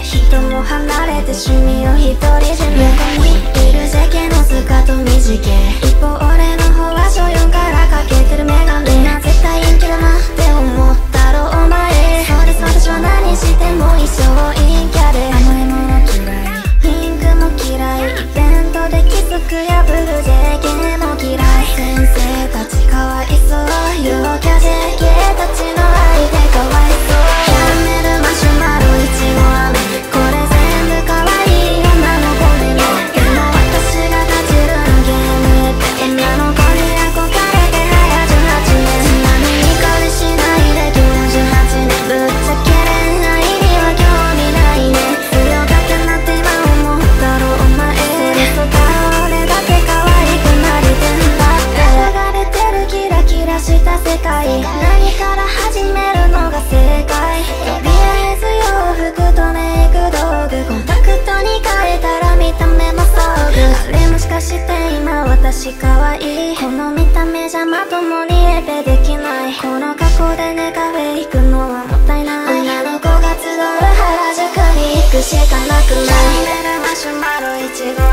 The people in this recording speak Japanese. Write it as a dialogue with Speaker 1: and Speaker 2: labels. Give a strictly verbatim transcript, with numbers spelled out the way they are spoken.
Speaker 1: 人も離れて趣味を独り占め。横にいる世間のスカート短い、一方俺の方は小よんからかけてるメガネ。な絶対陰キャだなって思ったろお前。そうです私は何しても一生陰キャで、甘いもの嫌い、ピンクも嫌い、イベントで規則破る ジェーケー も嫌い。先生たちかわいそう、陽キャ ジェーケー たちの愛でかわいそう。キャラメルマシュマロいちご飴、これ全部かわいい女の子でね。でも私が勝ちるのゲームって女の子に憧れて早じゅうはちねん。ちなみに彼氏ないできゅうじゅうはちねん。ぶっちゃけ恋愛には興味ないね。強がってなって今思ったろお前。セリフが俺だけ可愛くなりてんだって。流れてるキラキラした世界、何から始めるのが正解。とりあえず洋服とメイク道具、コンタクトに変えたら見た目も装具。あれもしかして今私可愛い、この見た目じゃまともにエペできない。この格好でねカフェ行くのはもったいない。女の子が集う原宿に行くしかなくない。キャラメルマシュマロいちご